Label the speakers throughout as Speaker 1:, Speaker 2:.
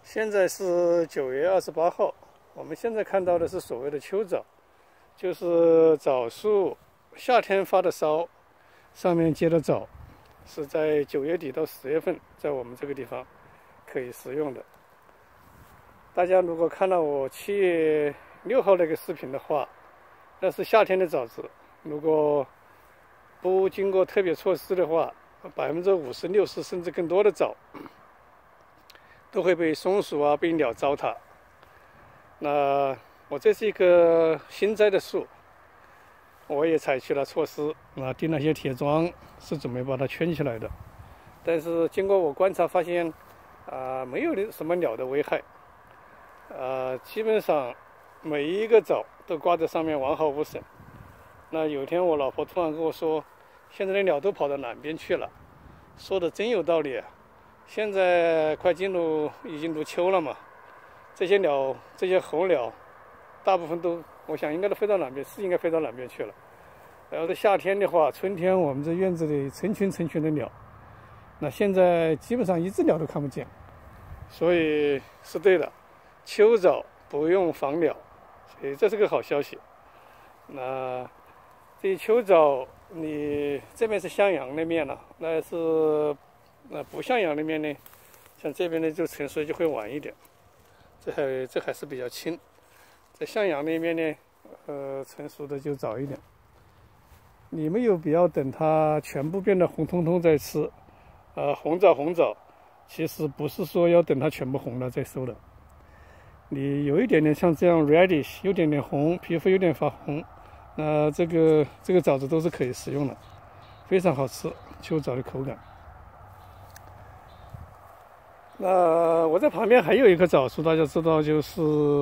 Speaker 1: 现在是9月28号，我们现在看到的是所谓的秋枣，就是枣树夏天发的梢，上面结的枣，是在9月底到10月份，在我们这个地方可以食用的。大家如果看到我7月6号那个视频的话，那是夏天的枣子，如果不经过特别措施的话，50%、60%甚至更多的枣都会被松鼠啊、被鸟糟蹋。那我这是一棵新栽的树，我也采取了措施，钉了些铁桩，是准备把它圈起来的。但是经过我观察发现，没有什么鸟的危害，基本上每一个枣都挂在上面完好无损。那有一天我老婆突然跟我说，现在的鸟都跑到南边去了，说的真有道理啊。现在快已经入秋了嘛，这些鸟，这些候鸟，大部分都，我想应该都飞到南边，是应该飞到南边去了。然后在夏天的话，春天我们这院子里成群的鸟，那现在基本上一只鸟都看不见，所以是对的，秋枣不用防鸟，所以这是个好消息。那这秋枣，你这边是向阳的面了，那是不向阳的面呢，像这边呢就成熟就会晚一点，这还是比较轻。在向阳那面呢，成熟的就早一点。你没有必要等它全部变得红彤彤再吃。红枣，其实不是说要等它全部红了再收的。你有一点点像这样 reddish， 有点点红，皮肤有点发红，这个枣子都是可以食用的，非常好吃，秋枣的口感。那我在旁边还有一棵枣树，大家知道，就是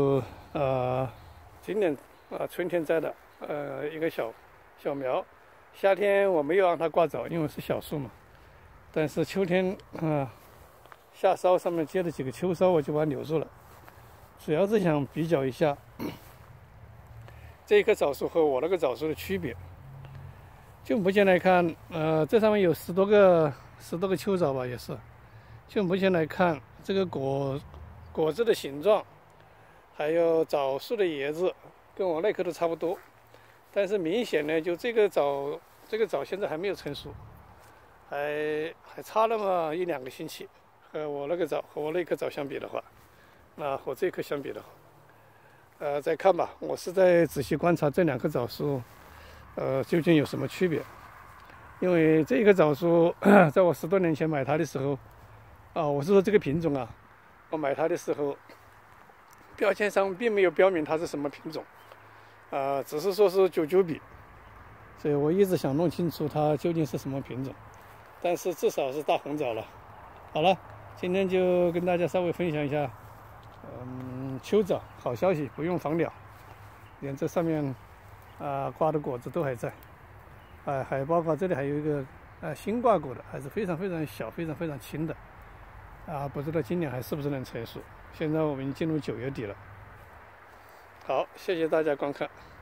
Speaker 1: 今年春天栽的一个小苗，夏天我没有让它挂枣，因为是小树嘛。但是秋天下梢上面结了几个秋梢，我就把它留住了。主要是想比较一下这一棵枣树和我那个枣树的区别。就目前来看，这上面有十多个秋枣吧，也是。就目前来看，这个果子的形状，还有枣树的叶子，跟我那棵都差不多。但是明显呢，就这个枣现在还没有成熟，还差那么1-2个星期。和我那棵枣相比的话，和这棵相比的话，再看吧。我是在仔细观察这2棵枣树，究竟有什么区别？因为这棵枣树，在我10多年前买它的时候，我是说这个品种啊，我买它的时候，标签上并没有标明它是什么品种，只是说是99比，所以我一直想弄清楚它究竟是什么品种，但是至少是大红枣了。好了，今天就跟大家稍微分享一下，秋枣好消息，不用防鸟，连这上面挂的果子都还在，还包括这里还有一个新挂果的，还是非常小、非常轻的。不知道今年还是不是能成熟。现在我们已经进入9月底了。好，谢谢大家观看。